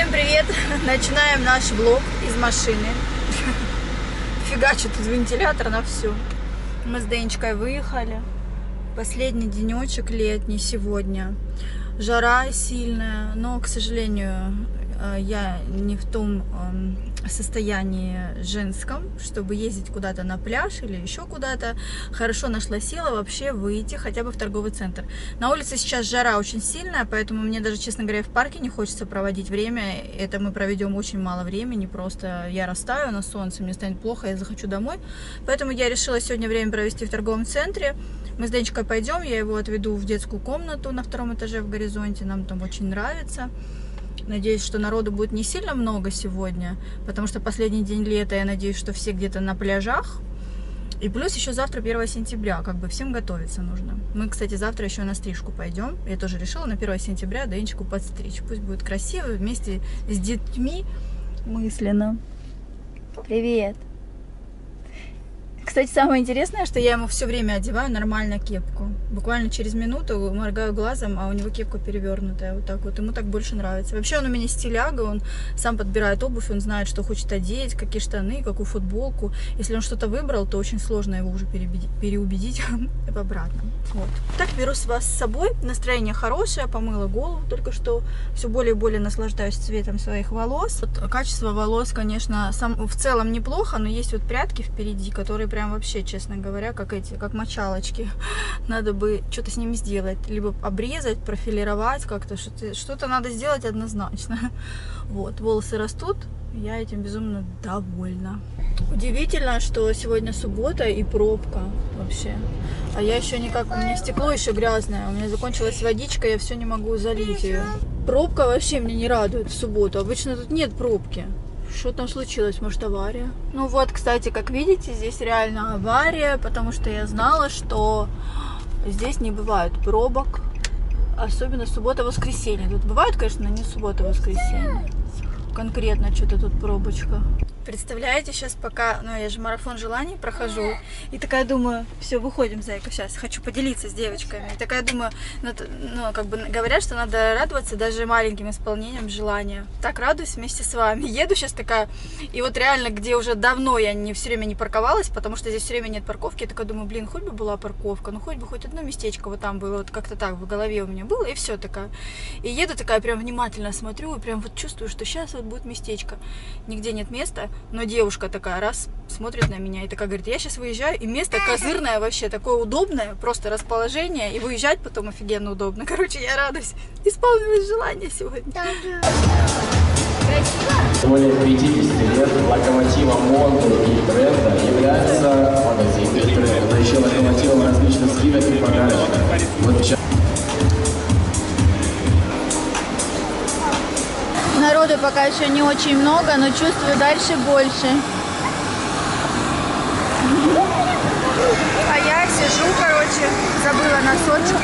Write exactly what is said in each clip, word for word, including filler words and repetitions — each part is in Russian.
Всем привет! Начинаем наш влог из машины. Фигачит тут вентилятор на всю. Мы с Денечкой выехали. Последний денечек летний сегодня. Жара сильная, но, к сожалению, я не в том состоянии женском, чтобы ездить куда-то на пляж или еще куда-то. Хорошо нашла силы вообще выйти хотя бы в торговый центр. На улице сейчас жара очень сильная, поэтому мне даже, честно говоря, в парке не хочется проводить время. Это мы проведем очень мало времени, просто я растаю на солнце, мне станет плохо, я захочу домой. Поэтому я решила сегодня время провести в торговом центре. Мы с Денечкой пойдем, я его отведу в детскую комнату на втором этаже в Горизонте, нам там очень нравится. Надеюсь, что народу будет не сильно много сегодня, потому что последний день лета, я надеюсь, что все где-то на пляжах. И плюс еще завтра первое сентября, как бы всем готовиться нужно. Мы, кстати, завтра еще на стрижку пойдем. Я тоже решила на первое сентября Денечку подстричь. Пусть будет красиво вместе с детьми мысленно. Привет! Кстати, самое интересное, что я ему все время одеваю нормально кепку. Буквально через минуту моргаю глазом, а у него кепка перевернутая. Вот так вот. Ему так больше нравится. Вообще он у меня стиляга, он сам подбирает обувь, он знает, что хочет одеть, какие штаны, какую футболку. Если он что-то выбрал, то очень сложно его уже переубедить в обратном. Вот. Так, беру вас с собой. Настроение хорошее, помыла голову только что. Все более и более наслаждаюсь цветом своих волос. Вот, качество волос, конечно, сам, в целом неплохо, но есть вот прядки впереди, которые прям Прям вообще, честно говоря, как эти, как мочалочки. Надо бы что-то с ними сделать. Либо обрезать, профилировать как-то. Что-то что-то надо сделать однозначно. Вот, волосы растут. Я этим безумно довольна. Удивительно, что сегодня суббота и пробка вообще. А я еще никак... У меня стекло еще грязное. У меня закончилась водичка, я все не могу залить ее. Пробка вообще меня не радует в субботу. Обычно тут нет пробки. Что там случилось? Может, авария? Ну вот, кстати, как видите, здесь реально авария, потому что я знала, что здесь не бывает пробок, особенно суббота-воскресенье. Тут бывает, конечно, но не суббота-воскресенье. Конкретно что-то тут пробочка. Представляете, сейчас пока, ну я же марафон желаний прохожу, и такая думаю, все, выходим, зайка, сейчас хочу поделиться с девочками. И такая думаю, ну, ну как бы говорят, что надо радоваться даже маленьким исполнением желания. Так радуюсь вместе с вами. Еду сейчас такая, и вот реально, где уже давно я не все время не парковалась, потому что здесь все время нет парковки, я такая думаю, блин, хоть бы была парковка, ну хоть бы хоть одно местечко вот там было, вот как-то так в голове у меня было, и все такая. И еду такая, прям внимательно смотрю, и прям вот чувствую, что сейчас вот будет местечко. Нигде нет места. Но девушка такая раз смотрит на меня и такая говорит, я сейчас выезжаю, и место козырное вообще, такое удобное, просто расположение, и выезжать потом офигенно удобно. Короче, я радуюсь. Исполнилось желание сегодня. Красиво? Более пятидесяти лет локомотивом моды и тренда является магазин Тренд. Еще локомотивом различных скидок и подарочков. Вот сейчас. Народу пока еще не очень много, но чувствую дальше больше. А я сижу, короче, забыла носочки.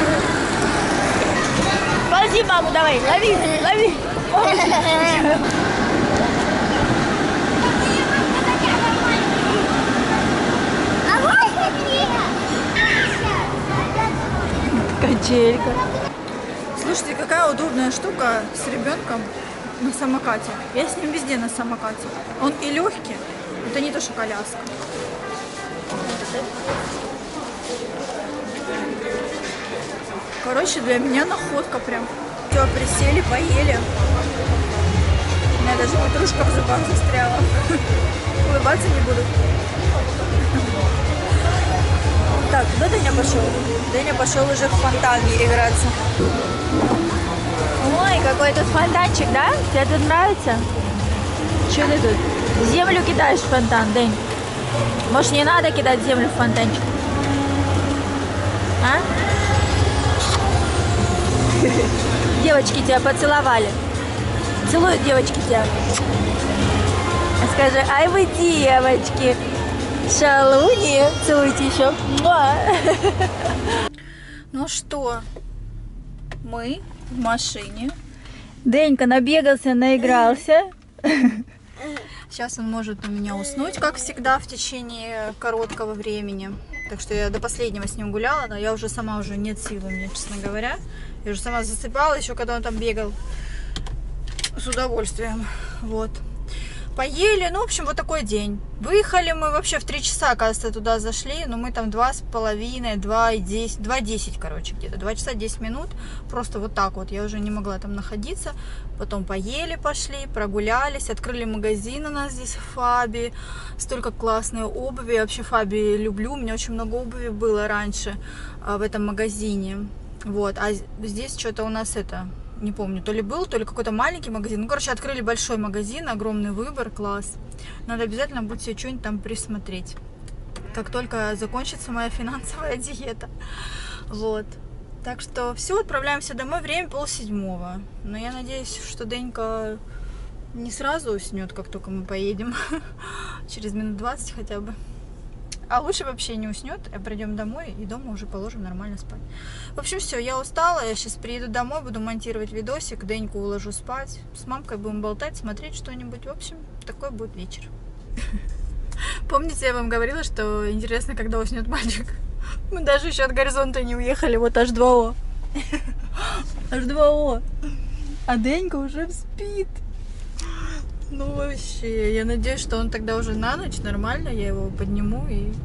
Ползи, маму, давай, лови, лови. Качелька. Слушайте, какая удобная штука с ребенком на самокате. Я с ним везде на самокате. Он и легкий, это не то, что коляска. Короче, для меня находка прям. Все, присели, поели. У меня даже петрушка в зубах застряла. Улыбаться не буду. Так, куда Деня пошел? Деня пошел уже в фонтан играться. Ой, какой тут фонтанчик, да? Тебе тут нравится? Что ты тут? Землю кидаешь в фонтан, День? Может, не надо кидать землю в фонтанчик? А? Девочки тебя поцеловали. Целуют девочки тебя. Скажи, ай вы девочки. Шалуни. Целуйте еще. Ну что, мы в машине. Денька набегался, наигрался. Сейчас он может у меня уснуть, как всегда, в течение короткого времени. Так что я до последнего с ним гуляла, но я уже сама уже нет сил у меня, честно говоря. Я уже сама засыпала, еще когда он там бегал. с удовольствием. Вот. Поели, ну, в общем, вот такой день. Выехали мы вообще в три часа, кажется, туда зашли, но мы там два с половиной, два и десять, два десять, короче, где-то, два часа десять минут, просто вот так вот, я уже не могла там находиться. Потом поели, пошли, прогулялись, открыли магазин у нас здесь в Фаби, столько классной обуви, я вообще Фаби люблю, у меня очень много обуви было раньше а, в этом магазине, вот, а здесь что-то у нас это... Не помню, то ли был, то ли какой-то маленький магазин. Ну, короче, открыли большой магазин, огромный выбор, класс. Надо обязательно будет себе что-нибудь там присмотреть. Как только закончится моя финансовая диета. Вот. Так что все, отправляемся домой. Время полседьмого. Но я надеюсь, что Денька не сразу уснет, как только мы поедем. Через минут двадцать хотя бы. А лучше вообще не уснет, а придем домой и дома уже положим нормально спать. В общем, все, я устала, я сейчас приеду домой, буду монтировать видосик, Деньку уложу спать, с мамкой будем болтать, смотреть что-нибудь. В общем, такой будет вечер. Помните, я вам говорила, что интересно, когда уснет мальчик? Мы даже еще от горизонта не уехали, вот аш два о. аш два о. А Денька уже спит. Ну вообще, я надеюсь, что он тогда уже на ночь нормально, я его подниму и...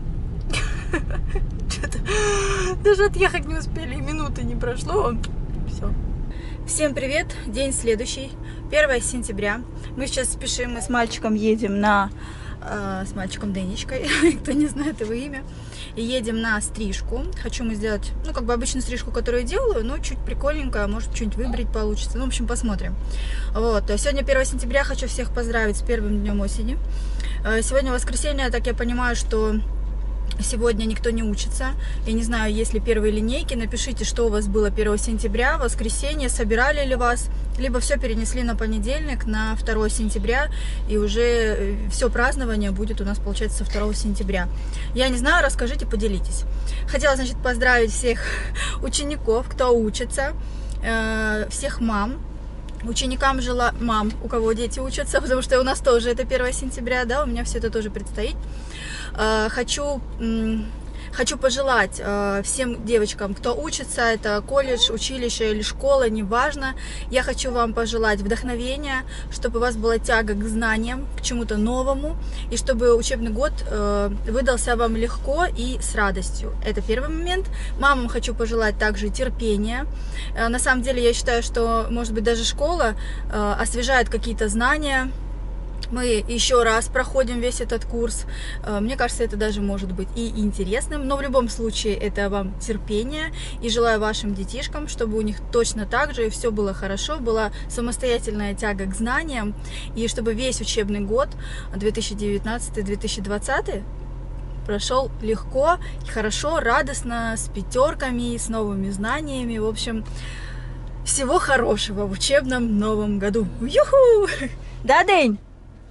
Даже отъехать не успели, минуты не прошло, все. Всем привет, день следующий, первое сентября. Мы сейчас спешим, мы с мальчиком едем на... Э, с мальчиком Денечкой, кто не знает его имя. И едем на стрижку. Хочу мы сделать, ну, как бы обычную стрижку, которую я делаю, но чуть прикольненько, может, что-нибудь выбрать получится. Ну, в общем, посмотрим. Вот. Сегодня первое сентября, хочу всех поздравить с первым днем осени. Сегодня воскресенье, так я понимаю, что сегодня никто не учится. Я не знаю, есть ли первые линейки. Напишите, что у вас было первого сентября, воскресенье, собирали ли вас, либо все перенесли на понедельник, на второе сентября, и уже все празднование будет у нас, получается, со второго сентября. Я не знаю, расскажите, поделитесь. Хотела, значит, поздравить всех учеников, кто учится, всех мам. Ученикам жила мам, у кого дети учатся, потому что у нас тоже это первое сентября, да, у меня все это тоже предстоит. Хочу, хочу пожелать всем девочкам, кто учится, это колледж, училище или школа, неважно, я хочу вам пожелать вдохновения, чтобы у вас была тяга к знаниям, к чему-то новому, и чтобы учебный год выдался вам легко и с радостью. Это первый момент. Мамам хочу пожелать также терпения. На самом деле, я считаю, что, может быть, даже школа освежает какие-то знания. Мы еще раз проходим весь этот курс. Мне кажется, это даже может быть и интересным, но в любом случае это вам терпение. И желаю вашим детишкам, чтобы у них точно так же все было хорошо, была самостоятельная тяга к знаниям, и чтобы весь учебный год две тысячи девятнадцатый — две тысячи двадцатый прошел легко, хорошо, радостно, с пятерками, с новыми знаниями. В общем, всего хорошего в учебном новом году. Юху! Да, День?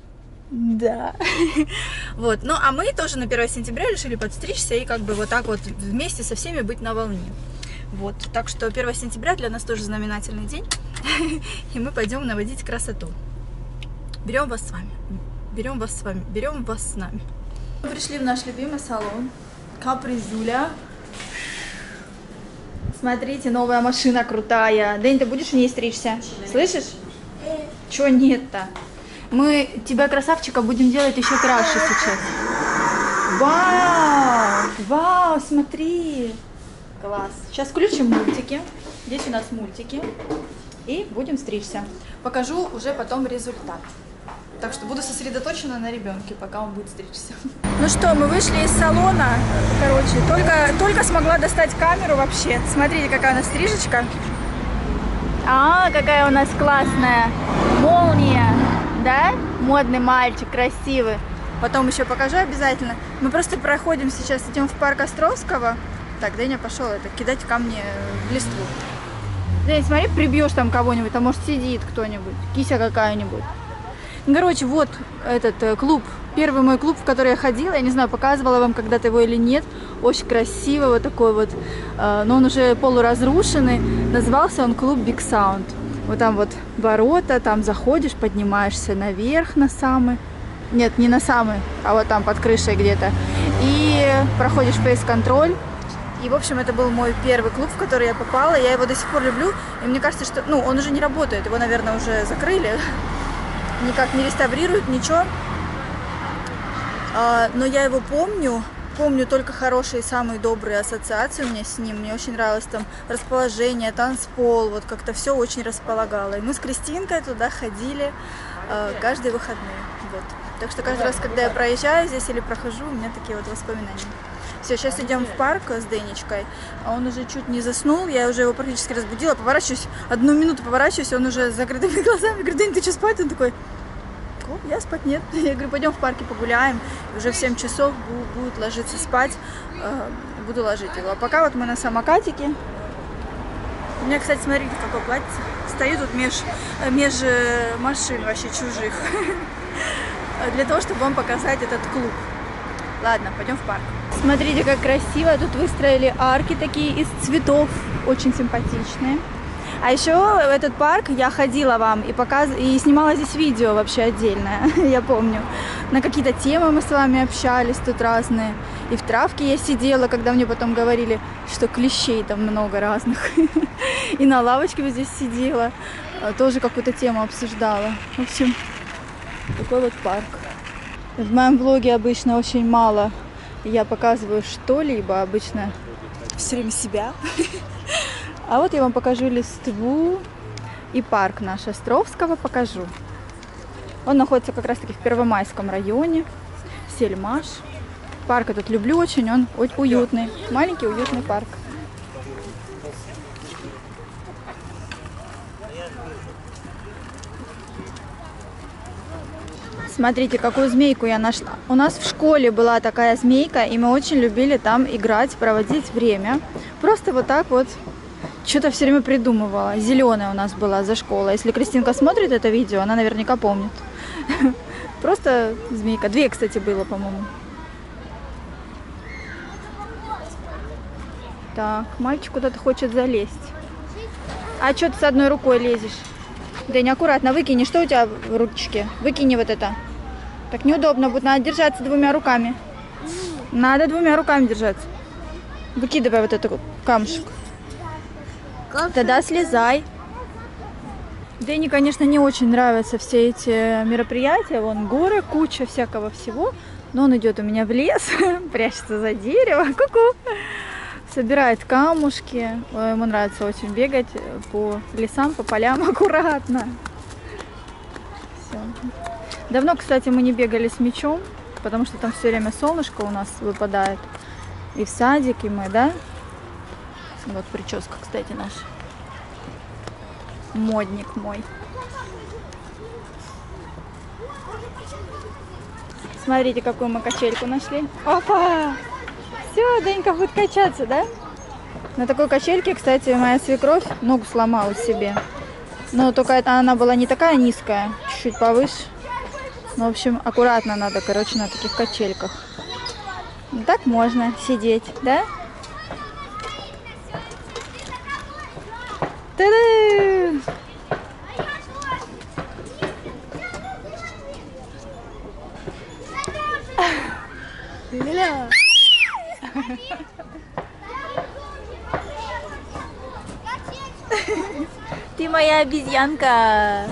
Да. Вот. Ну, а мы тоже на первое сентября решили подстричься и как бы вот так вот вместе со всеми быть на волне. Вот. Так что первое сентября для нас тоже знаменательный день. И мы пойдем наводить красоту. Берем вас с вами. Берем вас с вами. Берем вас с нами. Мы пришли в наш любимый салон. Капризуля. Смотрите, новая машина крутая. Дэнь, ты будешь в ней стричься? Слышишь? Чего нет-то? Мы тебя, красавчика, будем делать еще краше сейчас. Вау! Вау, смотри! Класс. Сейчас включим мультики. Здесь у нас мультики. И будем стричься. Покажу уже потом результат. Так что буду сосредоточена на ребенке, пока он будет стричься. Ну что, мы вышли из салона. Короче, только, только смогла достать камеру вообще. Смотрите, какая у нас стрижечка. А, какая у нас классная молния. Да? Модный мальчик, красивый. Потом еще покажу обязательно. Мы просто проходим сейчас, идем в парк Островского. Так, Дэнья пошел это, кидать камни в листву. Дэнь, смотри, прибьешь там кого-нибудь, а может сидит кто-нибудь, кися какая-нибудь. Короче, вот этот клуб, первый мой клуб, в который я ходила. Я не знаю, показывала вам когда-то его или нет. Очень красивый вот такой вот, но он уже полуразрушенный. Назывался он клуб Big Sound. Вот там вот ворота, там заходишь, поднимаешься наверх на самый. Нет, не на самый, а вот там под крышей где-то. И проходишь фейс-контроль. И, в общем, это был мой первый клуб, в который я попала. Я его до сих пор люблю. И мне кажется, что... Ну, он уже не работает. Его, наверное, уже закрыли. Никак не реставрируют, ничего. А, но я его помню. Помню только хорошие, самые добрые ассоциации у меня с ним. Мне очень нравилось там расположение, танцпол. Вот как-то все очень располагало. И мы с Кристинкой туда ходили а, каждые выходные. Вот. Так что каждый раз, когда я проезжаю здесь или прохожу, у меня такие вот воспоминания. Все, сейчас идем в парк с Денечкой, а он уже чуть не заснул, я уже его практически разбудила, поворачиваюсь, одну минуту поворачиваюсь, он уже с закрытыми глазами, говорю: День, ты что, спать? Он такой: О, я спать нет. Я говорю: пойдем в парке погуляем, уже в семь часов будет ложиться спать, буду ложить его. А пока вот мы на самокатике. У меня, кстати, смотрите, какое платье. Стою тут меж, меж машин вообще чужих, для того, чтобы вам показать этот клуб. Ладно, пойдем в парк. Смотрите, как красиво. Тут выстроили арки такие из цветов. Очень симпатичные. А еще в этот парк я ходила вам и, показ... и снимала здесь видео вообще отдельное. Я помню. На какие-то темы мы с вами общались тут разные. И в травке я сидела, когда мне потом говорили, что клещей там много разных. И на лавочке вот здесь сидела. Тоже какую-то тему обсуждала. В общем, такой вот парк. В моем влоге обычно очень мало я показываю что-либо, обычно все время себя. А вот я вам покажу листву и парк наш Островского покажу. Он находится как раз таки в Первомайском районе, Сельмаш. Парк этот люблю очень, он уютный, маленький уютный парк. Смотрите, какую змейку я нашла. У нас в школе была такая змейка, и мы очень любили там играть, проводить время. Просто вот так вот что-то все время придумывала. Зеленая у нас была за школой. Если Кристинка смотрит это видео, она наверняка помнит. Просто змейка. Две, кстати, было, по-моему. Так, мальчик куда-то хочет залезть. А что ты с одной рукой лезешь? Дэнь, аккуратно выкини. Что у тебя в ручке? Выкини вот это. Так неудобно будет. Надо держаться двумя руками. Надо двумя руками держаться. Выкидывай вот этот камушек. Тогда слезай. Дэне, конечно, не очень нравятся все эти мероприятия. Вон горы, куча всякого всего. Но он идет у меня в лес, прячется за дерево. Ку-ку. Собирает камушки. Ему нравится очень бегать по лесам, по полям аккуратно. Все. Давно, кстати, мы не бегали с мячом, потому что там все время солнышко у нас выпадает. И в садике мы, да? Вот прическа, кстати, наша. Модник мой. Смотрите, какую мы качельку нашли. Опа! Все, Денька будет качаться, да? На такой качельке, кстати, моя свекровь ногу сломала себе. Но только это она была не такая низкая, чуть-чуть повыше. Ну, в общем, аккуратно надо, короче, на таких качельках. Ну, так можно сидеть, да? Та-да! Ля-ля! Ты моя обезьянка.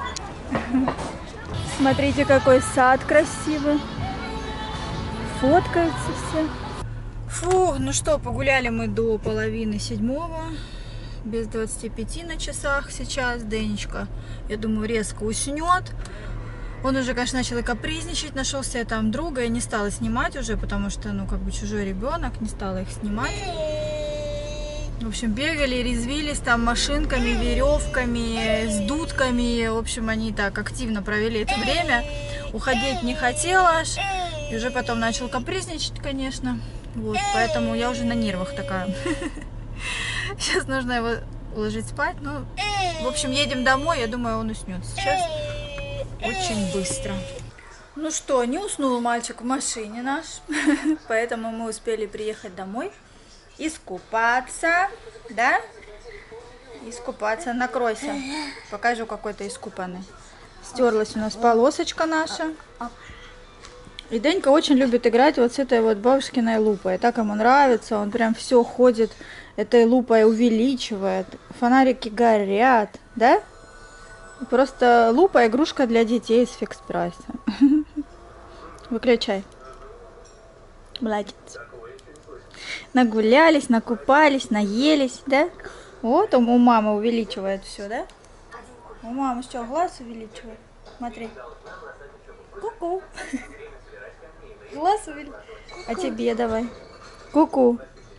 Смотрите, какой сад красивый. Фоткаются все. Фу, ну что, погуляли мы до половины седьмого. Без двадцати пяти на часах сейчас. Денечка, я думаю, резко уснет. Он уже, конечно, начал и капризничать. Нашел себе там друга. Я не стала снимать уже, потому что, ну, как бы чужой ребенок. Не стала их снимать. В общем, бегали, резвились там машинками, веревками, с дудками. В общем, они так активно провели это время. Уходить не хотела аж. И уже потом начал капризничать, конечно. Вот, поэтому я уже на нервах такая. Сейчас нужно его уложить спать. Ну, в общем, едем домой. Я думаю, он уснет сейчас очень быстро. Ну что, не уснул мальчик в машине наш. Поэтому мы успели приехать домой. Искупаться, да? Искупаться, накройся. Покажу, какой ты искупанный. Стерлась у нас полосочка наша. И Денька очень любит играть вот с этой вот бабушкиной лупой. Так ему нравится, он прям все ходит этой лупой, увеличивает. Фонарики горят, да? Просто лупа игрушка для детей из фикс прайса. Выключай. Молодец. Нагулялись, накупались, наелись, да? Вот у мамы увеличивает все, да? У мамы что, глаз увеличивает? Смотри. Ку-ку. Глаз увеличивает. А тебе давай. Ку-ку.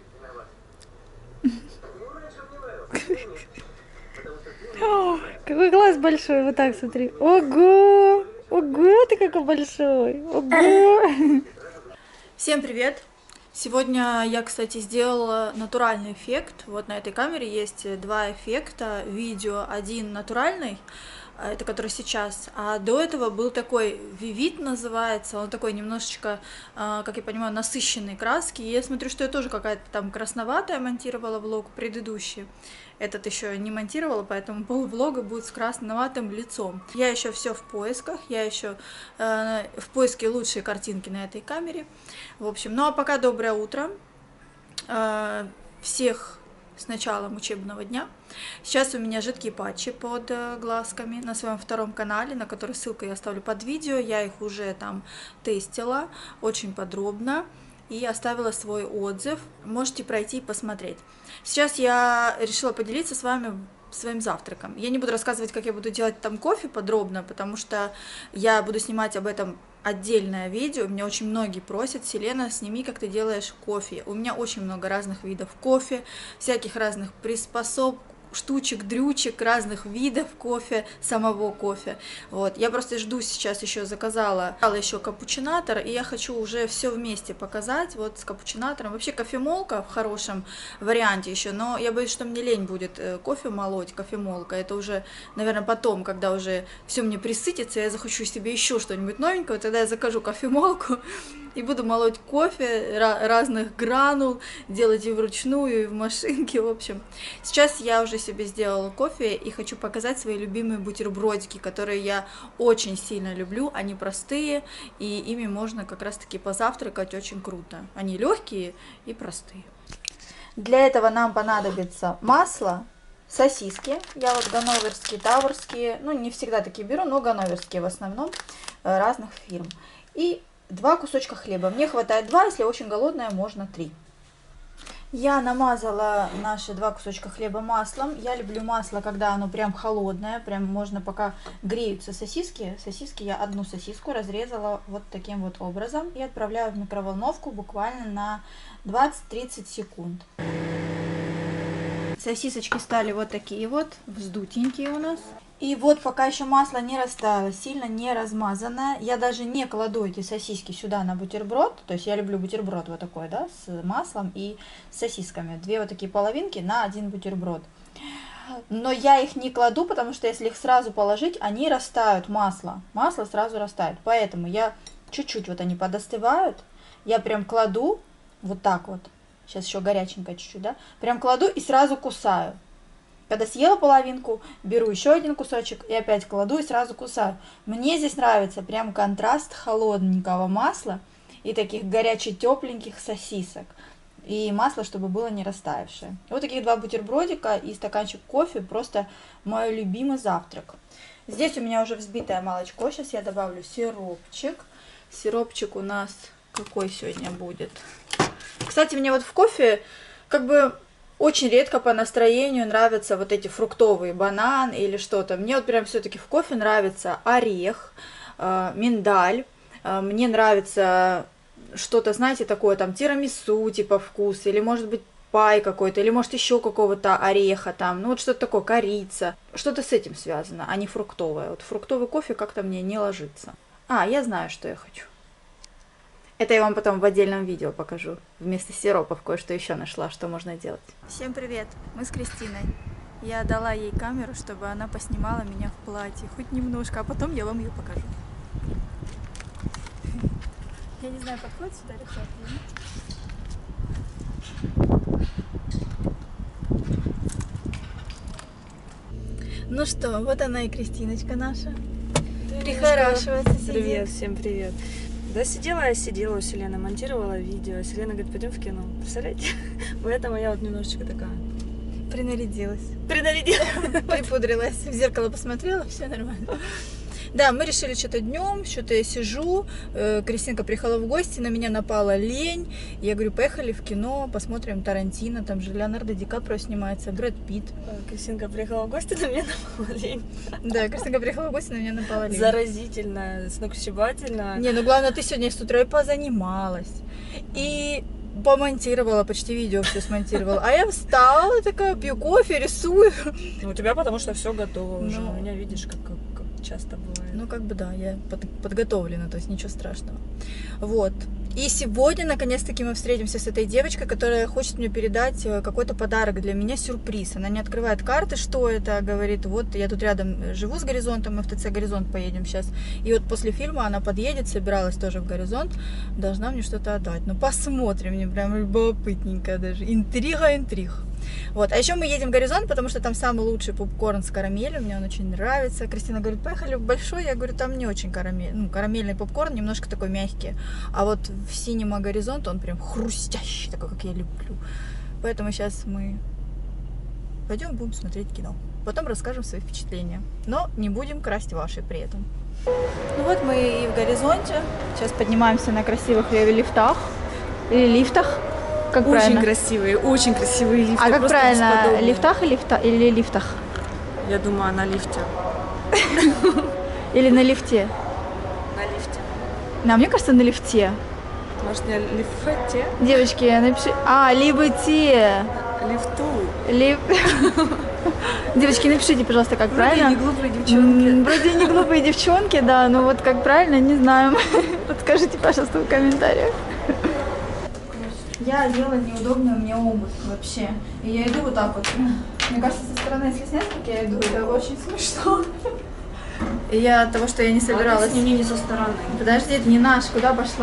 Какой глаз большой, вот так смотри. Ого! Ого, ты какой большой! Ого! Всем привет! Сегодня я, кстати, сделала натуральный эффект. Вот на этой камере есть два эффекта. Видео один натуральный, это который сейчас, а до этого был такой Vivid называется, он такой немножечко, как я понимаю, насыщенной краски. И я смотрю, что я тоже какая-то там красноватая монтировала влог предыдущий. Этот еще не монтировала, поэтому пол влога будет с красноватым лицом. Я еще все в поисках, я еще э, в поиске лучшей картинки на этой камере. В общем, ну а пока доброе утро. Э, всех с началом учебного дня. Сейчас у меня жидкие патчи под глазками на своем втором канале, на который ссылку я оставлю под видео. Я их уже там тестила очень подробно и оставила свой отзыв. Можете пройти и посмотреть. Сейчас я решила поделиться с вами своим завтраком. Я не буду рассказывать, как я буду делать там кофе подробно, потому что я буду снимать об этом отдельное видео. Меня очень многие просят: Селена, сними, как ты делаешь кофе. У меня очень много разных видов кофе, всяких разных приспособ, штучек, дрючек, разных видов кофе, самого кофе. Вот. Я просто жду сейчас, еще заказала еще капучинатор, и я хочу уже все вместе показать, вот с капучинатором. Вообще кофемолка в хорошем варианте еще, но я боюсь, что мне лень будет кофе молоть, кофемолка. Это уже, наверное, потом, когда уже все мне присытится, я захочу себе еще что-нибудь новенького, тогда я закажу кофемолку и буду молоть кофе разных гранул, делать и вручную, и в машинке, в общем. Сейчас я уже себе сделала кофе и хочу показать свои любимые бутербродики, которые я очень сильно люблю. Они простые, и ими можно как раз-таки позавтракать очень круто. Они легкие и простые. Для этого нам понадобится масло, сосиски. Я вот ганноверские, тауэрские, ну не всегда такие беру, но ганноверские в основном, разных фирм. И два кусочка хлеба. Мне хватает два, если очень голодная, можно три. Я намазала наши два кусочка хлеба маслом. Я люблю масло, когда оно прям холодное, прям можно пока греются сосиски. Сосиски я одну сосиску разрезала вот таким вот образом и отправляю в микроволновку буквально на двадцать-тридцать секунд. Сосисочки стали вот такие вот, вздутенькие у нас. И вот пока еще масло не растаяло, сильно не размазанное, я даже не кладу эти сосиски сюда на бутерброд. То есть я люблю бутерброд вот такой, да, с маслом и сосисками. Две вот такие половинки на один бутерброд. Но я их не кладу, потому что если их сразу положить, они растают, масло. Масло сразу растает. Поэтому я чуть-чуть, вот они подостывают, я прям кладу вот так вот. Сейчас еще горяченькое чуть-чуть, да. Прям кладу и сразу кусаю. Когда съела половинку, беру еще один кусочек и опять кладу и сразу кусаю. Мне здесь нравится прям контраст холодненького масла и таких горяче-тепленьких сосисок. И масло, чтобы было не растаявшее. Вот таких два бутербродика и стаканчик кофе, просто мой любимый завтрак. Здесь у меня уже взбитое молочко, сейчас я добавлю сиропчик. Сиропчик у нас какой сегодня будет? Кстати, мне вот в кофе как бы очень редко по настроению нравятся вот эти фруктовые, банан или что-то. Мне вот прям все-таки в кофе нравится орех, э, миндаль. Э, мне нравится что-то, знаете, такое там тирамису типа вкус, или может быть пай какой-то, или может еще какого-то ореха там, ну вот что-то такое, корица. Что-то с этим связано, а не фруктовое. Вот фруктовый кофе как-то мне не ложится. А, я знаю, что я хочу. Это я вам потом в отдельном видео покажу. Вместо сиропов кое-что еще нашла, что можно делать. Всем привет! Мы с Кристиной. Я дала ей камеру, чтобы она поснимала меня в платье. Хоть немножко, а потом я вам ее покажу. Я не знаю, подходит сюда или Ну что, вот она и Кристиночка наша. Прихорашивается, сидит. Привет, всем привет. Да сидела я, сидела у Селены, монтировала видео. Селена говорит, пойдем в кино. Представляете? Поэтому я вот немножечко такая... Принарядилась. Принарядилась. Припудрилась. В зеркало посмотрела, все нормально. Да, мы решили что-то днем, что-то я сижу, э, Кристинка приехала в гости, на меня напала лень. Я говорю, поехали в кино, посмотрим Тарантино, там же Леонардо Ди Каприо снимается, Брэд Питт. Кристинка приехала в гости, на меня напала лень. Да, Кристинка приехала в гости, на меня напала лень. Заразительно, сногсшибательно. Не, ну главное, ты сегодня с утра и позанималась. И помонтировала, почти видео все смонтировала. А я встала такая, пью кофе, рисую. Ну, у тебя потому что все готово уже. Ну. У меня, видишь, как, как, как часто бывает. Ну, как бы да, я под, подготовлена, то есть ничего страшного. Вот. И сегодня, наконец-таки, мы встретимся с этой девочкой, которая хочет мне передать какой-то подарок для меня, сюрприз. Она не открывает карты, что это, говорит, вот я тут рядом живу с Горизонтом, мы в ТЦ Горизонт поедем сейчас. И вот после фильма она подъедет, собиралась тоже в Горизонт, должна мне что-то отдать. Ну, посмотрим, мне прям любопытненько даже. Интрига, интриг. Вот. А еще мы едем в Горизонт, потому что там самый лучший попкорн с карамелью, мне он очень нравится. Кристина говорит, поехали в Большой, я говорю, там не очень карамель, ну, карамельный попкорн, немножко такой мягкий. А вот в Синема Горизонт он прям хрустящий, такой, как я люблю. Поэтому сейчас мы пойдем, будем смотреть кино. Потом расскажем свои впечатления. Но не будем красть ваши при этом. Ну вот мы и в Горизонте. Сейчас поднимаемся на красивых лифтах. Или лифтах. Как очень правильно? красивые, очень красивые лифты. А как просто правильно, бесподобные. лифтах и лифта, или лифтах? Я думаю, на лифте. Или на лифте? На лифте. На, мне кажется, на лифте. Может, не лифте? Девочки, напиши... А, либо те. Лифту. Лиф... Девочки, напишите, пожалуйста, как Вроде правильно. не глупые девчонки. М, Вроде не глупые девчонки, да, но вот как правильно, не знаем. Подскажите, пожалуйста, в комментариях. Я одела неудобную мне обувь вообще. И я иду вот так вот. Мне кажется, со стороны, если снять, как я иду, это очень смешно. И я от того, что я не собиралась. Сними не со стороны. Подожди, это не наш, куда пошла?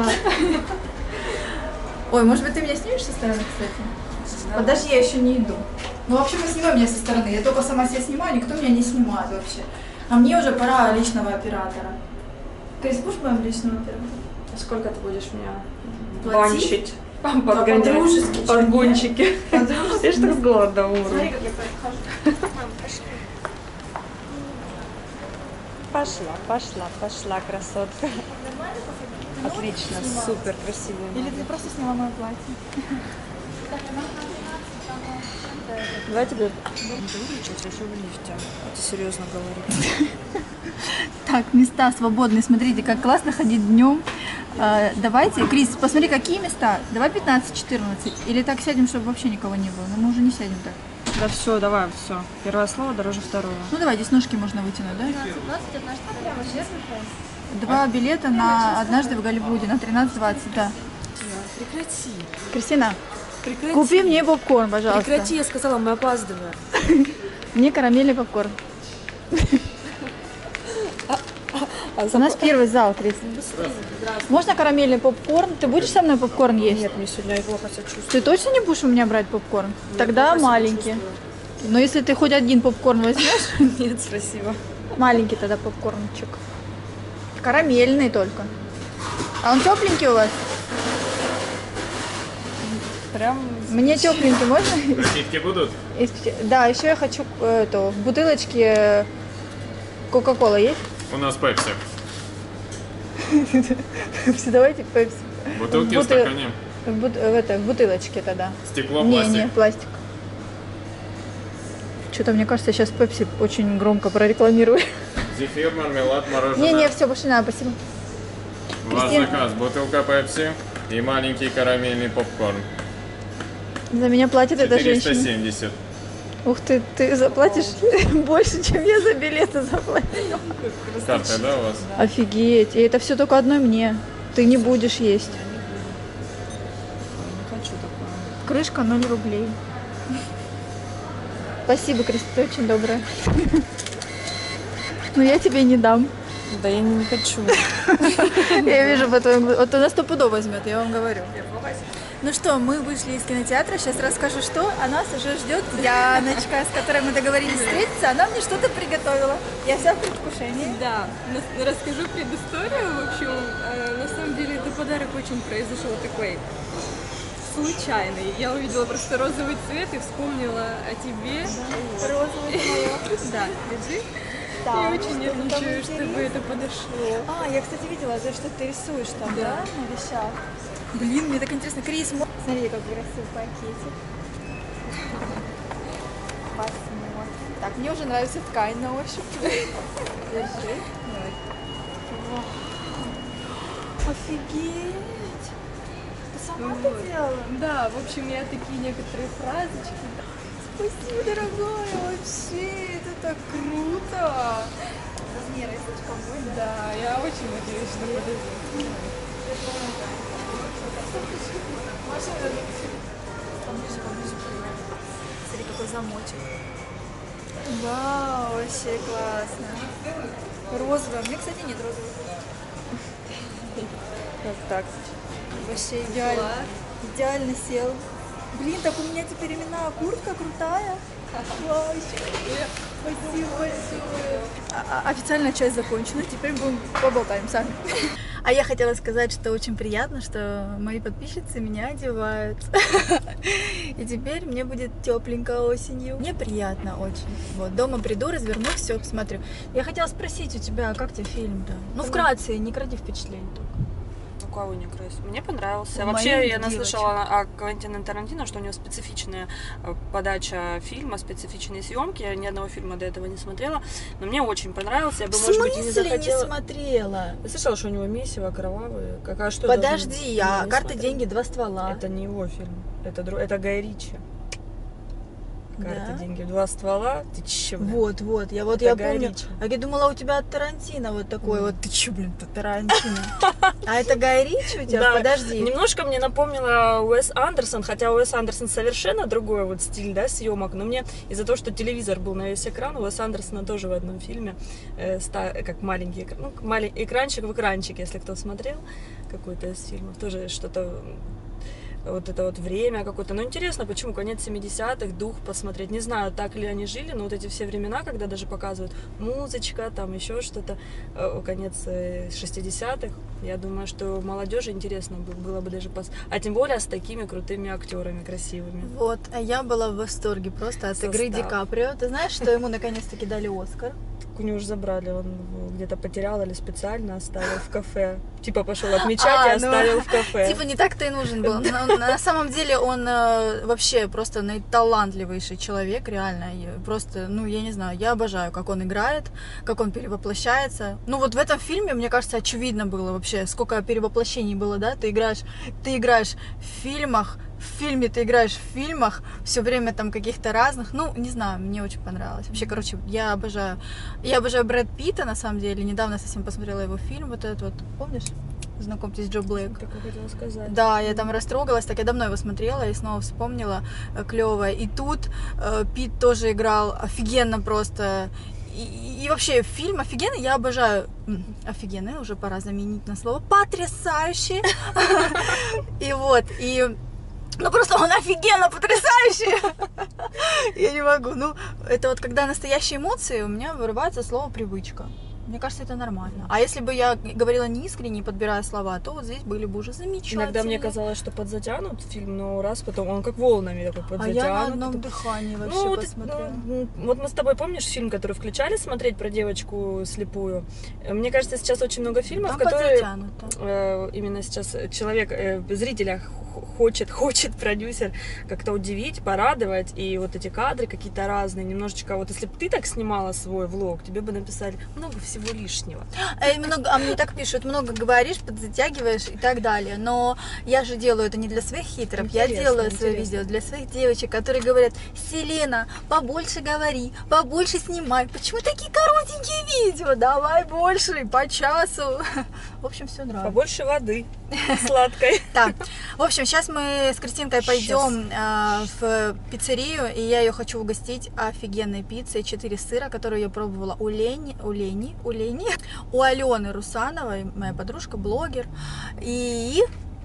Ой, может быть, ты меня снимешь со стороны, кстати? Да. Подожди, я еще не иду. Ну, вообще, мы снимаем меня со стороны. Я только сама себя снимаю, никто меня не снимает вообще. А мне уже пора личного оператора. Крис, будешь моим личным оператором? А сколько ты будешь меня Платить? банчить? Да, по-дружески, чё, Подгончики. По-дружески. Я ж так с голода умру. Смотри, как я прохожу. Мам, пошли. Пошла, пошла, пошла, красотка. Отлично, супер, красиво. Или ты просто сняла мое платье? Давай тебе выключить, еще в лифте. Это серьезно говорю. Так, места свободные. Смотрите, как классно ходить днем. А, давайте, Крис, посмотри, какие места. Давай пятнадцать-четырнадцать. Или так сядем, чтобы вообще никого не было. Но мы уже не сядем так. Да все, давай, все. Первое слово дороже второго. Ну давай, здесь ножки можно вытянуть, да? Два билета на «Однажды в Голливуде» на тринадцать двадцать, да. Прекрати. Кристина, Прекрати. купи мне попкорн, пожалуйста. Прекрати, я сказала, мы опаздываем. Мне карамельный попкорн. У нас первый зал, Крис. Можно карамельный попкорн? Ты будешь со мной попкорн есть? Нет, мне сегодня я плохо себя чувствую. Ты точно не будешь у меня брать попкорн? Тогда плохо себя маленький. Но если ты хоть один попкорн возьмешь, Нет, спасибо. маленький тогда попкорнчик. Карамельный только. А он тепленький у вас? Прям... Мне тепленький можно? Напитки будут? Из- Да, еще я хочу э, эту, в бутылочке Кока-Кола есть? У нас пепси. Все, давайте пепси. Бутылки В в бутыл- стакане. В, бут- в это, в бутылочке тогда. Стекло, Не, пластик. не, пластик. Что-то, мне кажется, сейчас пепси очень громко прорекламирую. Зефир, мармелад, мороженое. Не, не, все, больше не надо, спасибо. Ваш Кристина. заказ. Бутылка пепси и маленький карамельный попкорн. За меня платит эта четыреста женщина. семьдесят. Ух ты, ты заплатишь больше, чем я за билеты заплатила. Карта, да, у вас? Офигеть, и это все только одной мне. Ты не будешь есть. Не хочу такое. Крышка ноль рублей. Спасибо, Кристина, ты очень добрая. Но я тебе не дам. Да я не хочу. Я вижу по твоему... Вот она стопудово возьмет, я вам говорю. Ну что, мы вышли из кинотеатра, сейчас расскажу, что. А нас уже ждет Яночка, с которой мы договорились встретиться. Она мне что-то приготовила. Я вся в предвкушении. Да, нас- расскажу предысторию. В общем, э, на самом деле это подарок очень произошел такой случайный. Я увидела просто розовый цвет и вспомнила о тебе. Розовый моё. Да, держи. Да, Я очень что-то там нервничаю, чтобы интересное. это подошло. А, я, кстати, видела, то, что ты рисуешь там, да, Да. на вещах. Блин, мне так интересно. Крис, мо- смотри, какой красивый пакетик. Посмотрим. Так, мне уже нравится ткань на ощупь. Держи. Давай. Вау. Офигеть! Ты сама это Вот. делала? Да, в общем, я такие некоторые фразочки. Спасибо, дорогая, вообще, это так круто! Размеры слишком мой, да? Да, я очень надеюсь, что подойдет. Поближе, поближе. Смотри, какой замочек. Вау, вообще классно. Розовый. У меня, кстати, нет розовых. Вот так. Вообще идеально. Идеально сел. Блин, так у меня теперь именная куртка крутая. Вау, еще. Спасибо большое. А- а- Официальная часть закончена. Теперь будем поболтаем сами. А я хотела сказать, что очень приятно, что мои подписчицы меня одевают. И теперь мне будет тепленько осенью. Мне приятно очень. Вот, дома приду, разверну, все, посмотрю. Я хотела спросить у тебя, как тебе фильм-то? Ну, вкратце, не кради впечатлений только. У кого не крыс? Мне понравился. У Вообще, моих я девочек. наслышала о Квентине Тарантино, что у него специфичная э, подача фильма, специфичные съемки. Я ни одного фильма до этого не смотрела, но мне очень понравился. Я бы, В может быть, и не смысле не захотела. смотрела? Я слышала, что у него месиво кровавые. Какая что? Подожди, должно- я не карты, смотрела. деньги, два ствола. Это не его фильм. Это, дру- это Гай Ричи. Карты, Да? деньги, два ствола. Ты че, блин? Вот, вот, я вот Это я Гай помню. Ричи. А я думала, у тебя от Тарантино вот такой вот. Ты че, блин, ты Тарантино? А это Гай Ричи у тебя? Да, Подожди. Немножко мне напомнила Уэс Андерсон, хотя Уэс Андерсон совершенно другой вот стиль, да, съемок, но мне из-за того, что телевизор был на весь экран, у Уэса Андерсона тоже в одном фильме, э, ста- как маленький экран, ну, малень- экранчик в экранчик, если кто смотрел какой-то из фильмов, тоже что-то вот это вот время какое-то. Но интересно, почему конец семидесятых, дух посмотреть. Не знаю, так ли они жили, но вот эти все времена, когда даже показывают музычка, там еще что-то, э, конец э, шестидесятых, я думаю, что молодежи интересно бы- было бы даже пос... А тем более с такими крутыми актерами красивыми. Вот, а я была в восторге просто от Состав. игры Ди Каприо. Ты знаешь, что ему наконец-таки дали Оскар? У него уже забрали, он его где-то потерял или специально оставил в кафе. Типа пошел отмечать А, и ну, оставил в кафе. Типа не так-то и нужен был. Но на самом деле он э, вообще просто наиталантливейший человек, реально. И просто, ну, я не знаю, я обожаю, как он играет, как он перевоплощается. Ну, вот в этом фильме, мне кажется, очевидно было вообще, сколько перевоплощений было, да? Ты играешь, ты играешь в фильмах, в фильме ты играешь в фильмах, все время там каких-то разных. Ну, не знаю, мне очень понравилось. Вообще, короче, я обожаю. Я обожаю Брэд Питта, на самом деле. Недавно совсем посмотрела его фильм, вот этот вот, помнишь? Знакомьтесь, Джо Блэк. Такое хотела сказать. Да, я там растрогалась, так я давно его смотрела и снова вспомнила, клево. И тут э, Пит тоже играл офигенно просто. И, и- и вообще фильм офигенный, я обожаю. М, Офигенный, уже пора заменить на слово потрясающий. И вот, и ну просто он офигенно потрясающий. Я не могу. Ну, это вот когда настоящие эмоции, у меня вырывается слово привычка. Мне кажется, это нормально. А если бы я говорила неискренне, подбирая слова, то вот здесь были бы уже замечательные. Иногда мне казалось, что подзатянут фильм, но раз потом он как волнами такой А подзатянут. я на одном такой. дыхании вообще Ну, вот, посмотрела. ну, вот мы с тобой, помнишь фильм, который включали смотреть про девочку слепую? Э, Мне кажется, сейчас очень много фильмов, Там которые подзатянуто. э, именно сейчас человек, э, зрителя х- хочет, хочет продюсер как-то удивить, порадовать, и вот эти кадры какие-то разные, немножечко, вот если бы ты так снимала свой влог, тебе бы написали много всего лишнего. А, много, а мне так пишут, много говоришь, подзатягиваешь и так далее. Но я же делаю это не для своих хитров, я Интересно, делаю свои интересно. видео для своих девочек, которые говорят: Селена, побольше говори, побольше снимай. Почему такие коротенькие видео? Давай больше, по часу. В общем, все нравится. Побольше воды сладкой. Так, в общем, сейчас мы с Кристинкой пойдем э, в пиццерию, и я ее хочу угостить офигенной пиццей, четыре сыра, которую я пробовала у Лени, у Лени, у Лени, у Алены Русановой, моя подружка, блогер, и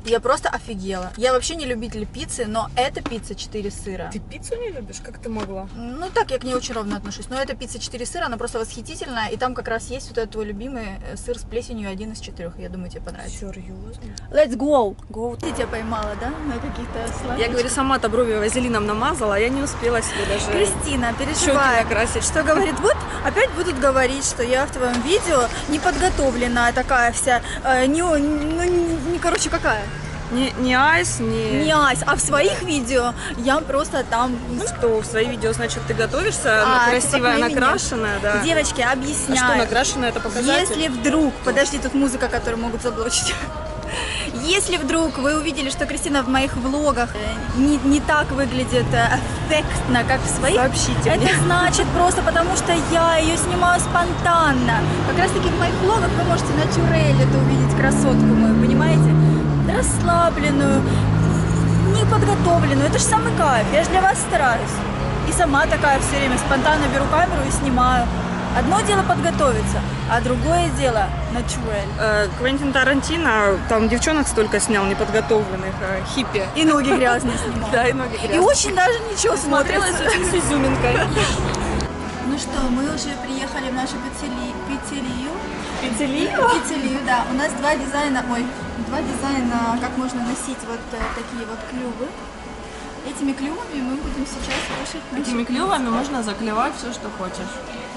Я просто офигела. Я вообще не любитель пиццы, но эта пицца четыре сыра. Ты пиццу не любишь? Как ты могла? Ну так, я к ней очень ровно отношусь. Но эта пицца четыре сыра, она просто восхитительная. И там как раз есть вот этот твой любимый сыр с плесенью, один из четырех. Я думаю, тебе понравится. Серьезно? Let's go! Go. Ты тебя поймала, да? На каких-то слайдах? Я, говорю, сама-то брови вазелином намазала, а я не успела себе даже Кристина щеки переживает, накрасить. что говорит, вот опять будут говорить, что я в твоем видео неподготовленная такая вся, э, не, ну, не, не, короче, какая? Не, не айс, не... Не айс, а в своих видео я просто там... Ну что, в свои видео, значит, ты готовишься, А, ну, красивая, типа к моим накрашенная, да. Девочки, А объясняю. что, накрашенная, это показатель? Если вдруг, подожди, тут музыка, которую могут заблочить. Если вдруг вы увидели, что Кристина в моих влогах не, не так выглядит эффектно, как в своих, Сообщите это мне. значит просто потому, что я ее снимаю спонтанно. Как раз таки в моих влогах вы можете на тюреле это увидеть красотку мою, понимаете? Расслабленную, неподготовленную. Это же самый кайф, я же для вас стараюсь. И сама такая все время спонтанно беру камеру и снимаю. Одно дело подготовиться, а другое дело натюрель. Э, Квентин Тарантино там девчонок столько снял неподготовленных, э, хиппи. И ноги грязные снимал. Да, и ноги И грязные. очень даже ничего Смотрелась смотрится. очень с изюминкой. Ну что, мы уже приехали в нашу пиццерию. Пиццерию. Пиццерию? Пиццерию, да. У нас два дизайна, ой, два дизайна, как можно носить вот э, такие вот клювы. Этими клювами мы будем сейчас кушать. наши Этими пиццы. клювами можно заклевать все, что хочешь.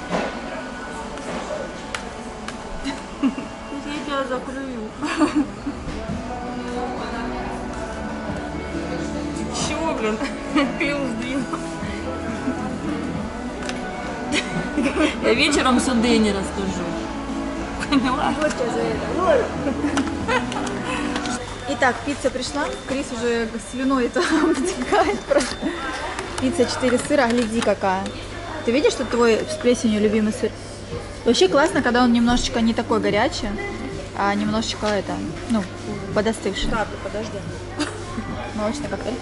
Я тебя закрою. Чего, блин? Клюв сдвинул. Я вечером суды не расскажу. Поняла? Вот я за это. Итак, пицца пришла. Крис уже слюной это обтекает просто. Пицца четыре сыра, гляди какая. Ты видишь, что твой с плесенью любимый сыр? Вообще классно, когда он немножечко не такой горячий, а немножечко это, ну, подостывший. Так, подожди. Молочный коктейль.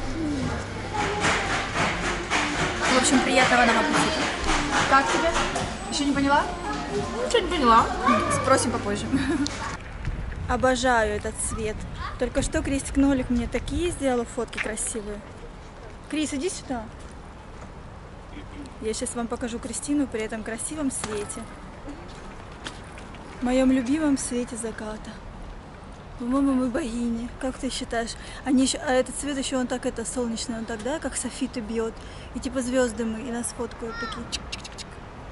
В общем, приятного нам аппетита. Как тебе? Еще не поняла? Ничего не поняла. Спросим попозже. Обожаю этот цвет. Только что Крисик Нолик мне такие сделал фотки красивые. Крис, иди сюда. Я сейчас вам покажу Кристину при этом красивом свете. В моем любимом свете заката. По-моему, мы богини. Как ты считаешь? Они еще, а этот цвет еще он так это солнечный, он так, да, как софиты бьет. И типа звезды мы, и нас фоткают такие. Чик-чик-чик.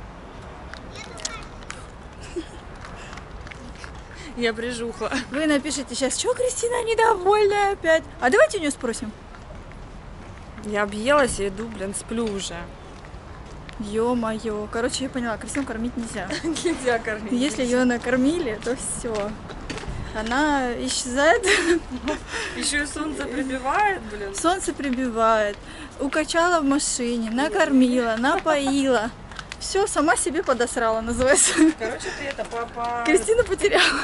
Я прижухла. Вы напишите сейчас, что Кристина недовольная опять. А давайте у нее спросим. Я объелась и иду, блин, сплю уже. Ё-моё. Короче, я поняла, Кристину кормить нельзя. Нельзя кормить. Если ее накормили, то все. Она исчезает, Еще и солнце прибивает, блин. солнце прибивает, укачала в машине, накормила, напоила. Все, сама себе подосрала, называется. Короче, ты это папа. Кристину потеряла.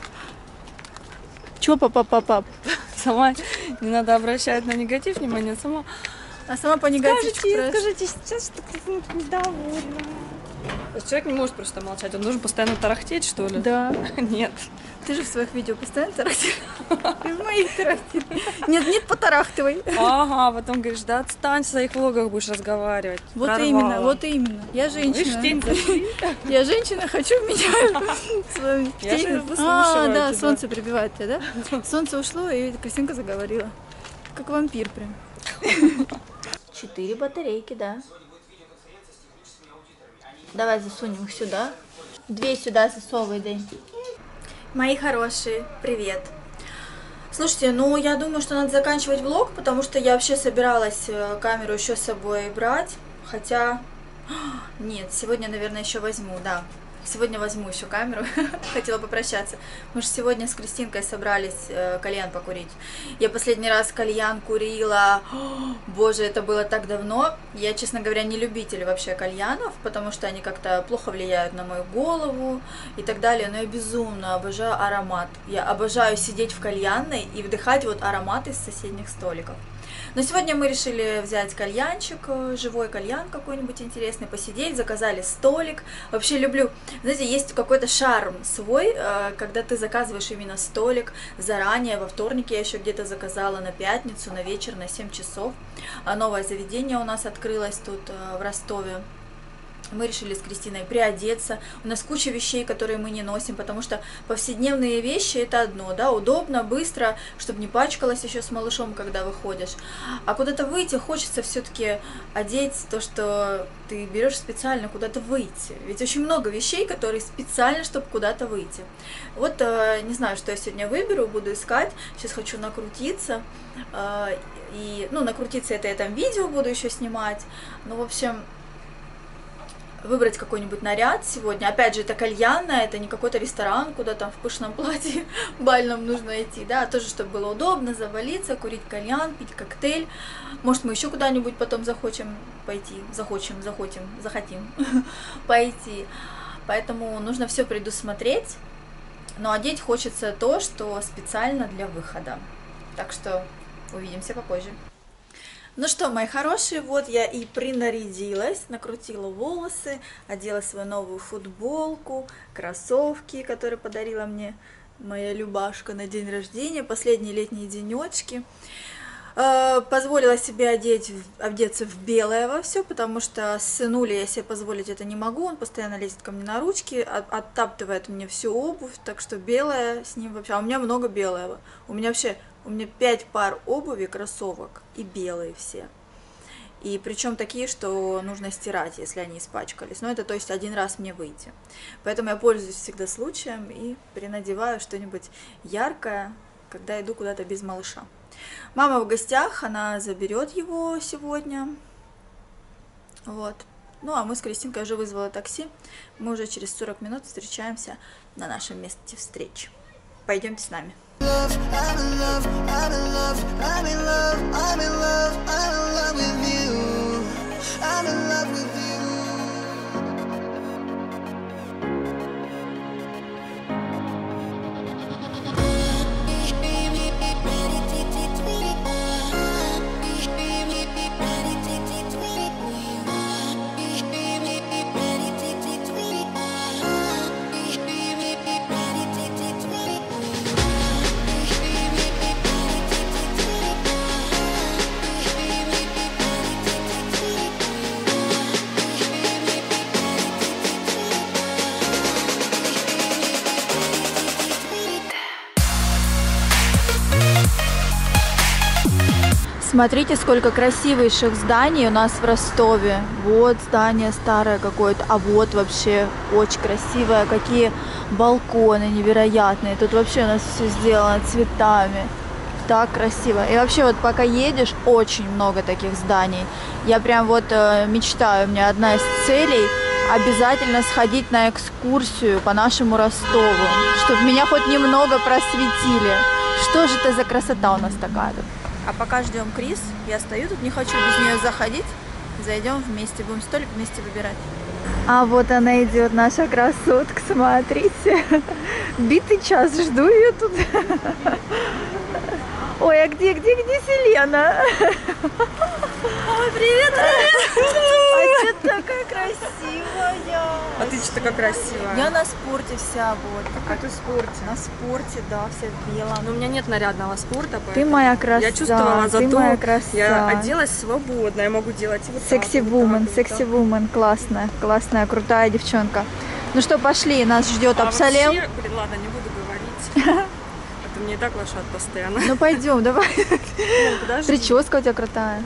Чё, папа-папа? Сама не надо обращать на негатив внимание, сама. А сама по негативу. Скажите, скажите сейчас, что ты недовольна. Человек не может просто молчать, он должен постоянно тарахтеть, что ли? Да. Нет. Ты же в своих видео постоянно тарахтишь. Ты в моих тарахтишь. Нет, нет, потарахтывай. Ага, потом говоришь, да отстань, в своих влогах будешь разговаривать. Вот Прорвала. именно, вот именно. Я Видишь, женщина. тень зашли. Я женщина, хочу меня свою Я же тень. А, выслушиваю да, тебя. солнце прибивает тебя, да? Солнце ушло, и Кристинка заговорила. Как вампир прям. Четыре батарейки, да. Давай засунем их сюда. Две сюда засовывай, Дэй. Мои хорошие, привет. Слушайте, ну я думаю, что надо заканчивать влог, потому что я вообще собиралась э, камеру еще с собой брать. Хотя... Нет, сегодня, наверное, еще возьму, да. Сегодня возьму еще камеру. Хотела попрощаться. Мы же сегодня с Кристинкой собрались э, кальян покурить. Я последний раз кальян курила... О, боже, это было так давно. Я, честно говоря, не любитель вообще кальянов, потому что они как-то плохо влияют на мою голову и так далее. Но я безумно обожаю аромат. Я обожаю сидеть в кальянной и вдыхать вот ароматы с соседних столиков. Но сегодня мы решили взять кальянчик, живой кальян какой-нибудь интересный, посидеть, заказали столик. Вообще люблю, знаете, есть какой-то шарм свой, когда ты заказываешь именно столик заранее. Во вторник я еще где-то заказала на пятницу, на вечер, на семь часов. Новое заведение у нас открылось тут в Ростове. Мы решили с Кристиной приодеться. У нас куча вещей, которые мы не носим, потому что повседневные вещи это одно, да, удобно, быстро, чтобы не пачкалась еще с малышом, когда выходишь. А куда-то выйти хочется все-таки одеть то, что ты берешь специально куда-то выйти. Ведь очень много вещей, которые специально, чтобы куда-то выйти. Вот, не знаю, что я сегодня выберу, буду искать. Сейчас хочу накрутиться. И, ну, накрутиться это я там видео буду еще снимать. Ну, в общем... Выбрать какой-нибудь наряд сегодня. Опять же, это кальянная, это не какой-то ресторан, куда там в пышном платье бальном нужно идти, да, тоже, чтобы было удобно завалиться, курить кальян, пить коктейль. Может, мы еще куда-нибудь потом захочем пойти, захочем, захотим, захотим пойти. Поэтому нужно все предусмотреть, но одеть хочется то, что специально для выхода. Так что увидимся попозже. Ну что, мои хорошие, вот я и принарядилась, накрутила волосы, одела свою новую футболку, кроссовки, которые подарила мне моя Любашка на день рождения, последние летние денечки. Позволила себе одеть, одеться в белое во все, потому что с сынулей я себе позволить это не могу, он постоянно лезет ко мне на ручки, оттаптывает мне всю обувь, так что белое с ним вообще, а у меня много белого, у меня вообще... У меня пять пар обуви, кроссовок и белые все. И причем такие, что нужно стирать, если они испачкались. Но это, то есть, один раз мне выйти. Поэтому я пользуюсь всегда случаем и принадеваю что-нибудь яркое, когда иду куда-то без малыша. Мама в гостях, она заберет его сегодня. Вот. Ну, а мы с Кристинкой уже вызвала такси. Мы уже через сорок минут встречаемся на нашем месте встречи. Пойдемте с нами. I'm in love, I'm in love, I'm in love, I'm in love, I'm in love with you. I'm in love with you. Смотрите, сколько красивейших зданий у нас в Ростове. Вот здание старое какое-то, а вот вообще очень красивое, какие балконы невероятные. Тут вообще у нас все сделано цветами. Так красиво. И вообще вот пока едешь, очень много таких зданий. Я прям вот э, мечтаю, у меня одна из целей обязательно сходить на экскурсию по нашему Ростову, чтобы меня хоть немного просветили. Что же это за красота у нас такая тут? А пока ждем Крис, я стою тут, не хочу без нее заходить. Зайдем вместе, будем столик вместе выбирать. А вот она идет, наша красотка, смотрите. Битый час жду ее тут. Ой, а где, где, где Селена? Ой, привет, привет! А что такая красивая? А ты что такая красивая? Я на спорте вся вот. А ты в спорте? На спорте, да, вся в белом. Но у меня нет нарядного спорта, поэтому Ты моя краса. я чувствовала, зато ты моя краса. я оделась свободно, я могу делать и вот Секси вумен, секси вумен, классная, классная, крутая девчонка. Ну что, пошли, нас ждет а Абсолем. Вообще, блин, ладно, не буду говорить. Это мне и так лошадь постоянно. Ну пойдем, давай. Подожди. Прическа у тебя крутая.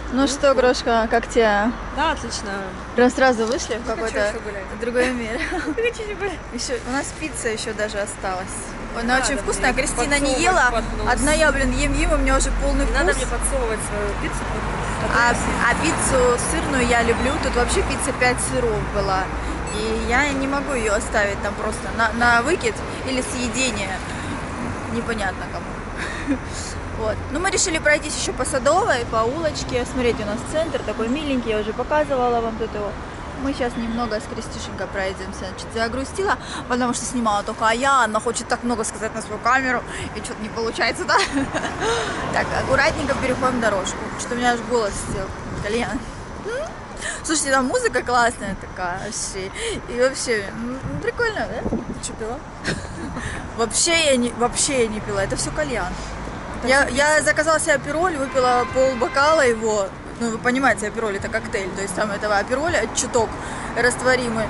Ну что, Грошка, как тебе? Да, отлично. Прям сразу вышли в Хочу какой-то еще гулять. другой мир. Хочу еще гулять. Еще, у нас пицца еще даже осталась. Она Не очень надо вкусная. мне Кристина не подсовывать ела. под нос. Одна я, блин, ем-ем, у меня уже полный Не вкус. надо мне подсовывать свою пиццу. А, а пиццу сырную я люблю. Тут вообще пицца пять сыров была. И я не могу ее оставить там просто на, на выкид или съедение. Непонятно кому. Вот. Ну, мы решили пройтись еще по Садовой, по улочке. Смотрите, у нас центр такой миленький, я уже показывала вам тут его. Мы сейчас немного с Кристюшенькой пройдемся. Чуть загрустила, потому что снимала только а я. Она хочет так много сказать на свою камеру, и что-то не получается, да? Так, аккуратненько переходим дорожку, что у меня аж голос сел. Кальян. Слушайте, там музыка классная такая вообще. И вообще, ну, прикольно, да? Ты что, пила? Вообще я не, вообще я не пила, это все кальян. Я, я заказала себе апероль, выпила полбокала его. Ну, вы понимаете, апероль это коктейль, то есть там этого апероля чуток растворимый.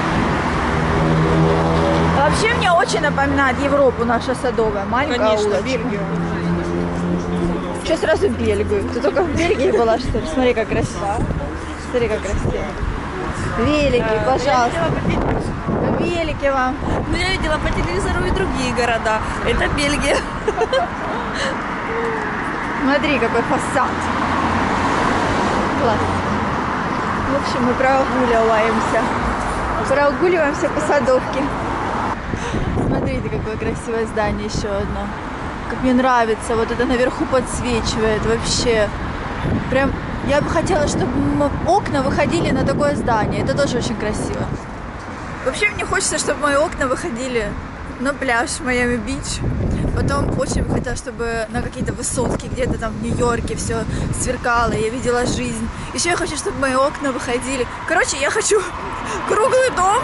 Вообще мне очень напоминает Европу наша Садовая, маленькая Конечно, улочка. Бельгию. Что сразу Бельгию? Ты только в Бельгии была, что ли? Смотри, как красиво. Смотри, как красиво. Велики, пожалуйста. Велики вам. Ну, я видела по телевизору и другие города. Это Бельгия. Смотри, какой фасад. Класс. В общем, мы прогуливаемся. Прогуливаемся по Садовке. Смотрите, какое красивое здание еще одно. Как мне нравится. Вот это наверху подсвечивает. Вообще. Прям я бы хотела, чтобы окна выходили на такое здание. Это тоже очень красиво. Вообще мне хочется, чтобы мои окна выходили на пляж Майами-Бич. Потом очень бы хотела, чтобы на какие-то высотки где-то там в Нью-Йорке все сверкало, я видела жизнь. Еще я хочу, чтобы мои окна выходили. Короче, я хочу круглый дом,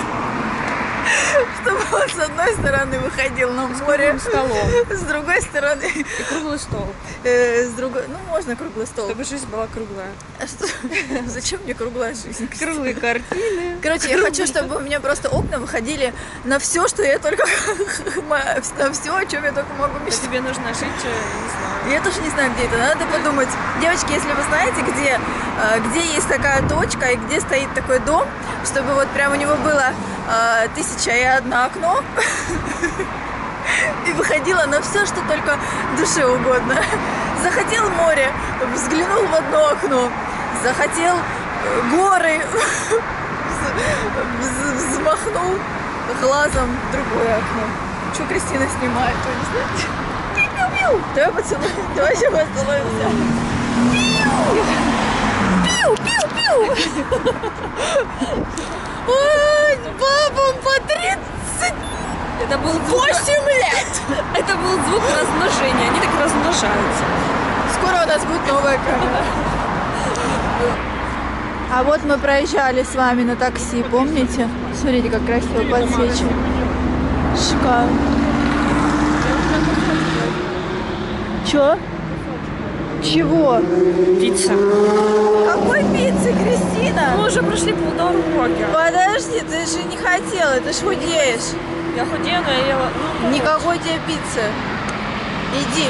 чтобы он с одной стороны выходил на море, столом. с другой стороны... И круглый стол. Э, с другой... Ну, можно круглый стол. Чтобы жизнь была круглая. А что? Зачем мне круглая жизнь? Круглые картины. Короче, я хочу, чтобы у меня просто окна выходили на все, что я только... на все, о чем я только могу А мечтать. тебе нужно жить, э, не знаю. Я тоже не знаю, где это. Надо подумать. Девочки, если вы знаете, где, э, где есть такая точка и где стоит такой дом, чтобы вот прям у него было э, тысяча и одно окно и выходило на все, что только душе угодно. Захотел море, взглянул в одно окно. Захотел э, горы, взмахнул глазом в другое окно. Что Кристина снимает, вы не знаете? Пиу-пиу! Давай поцелуем, давай еще поцелуемся. Пиу! Пиу-пиу-пиу! Ой, бабам по тридцать Это был звук, восемь лет! это был звук размножения. Они так размножаются. Скоро у нас будет новая камера. А вот мы проезжали с вами на такси, помните? Смотрите, как красиво подсвечивает. Шикарно. Чё? Чего? Пицца. Какой пиццы, Кристина? Мы уже прошли полдороги. Подожди, ты же не хотела, ты ж худеешь. Я худею, но я ела... Ну, Никакой тебе пиццы. Иди.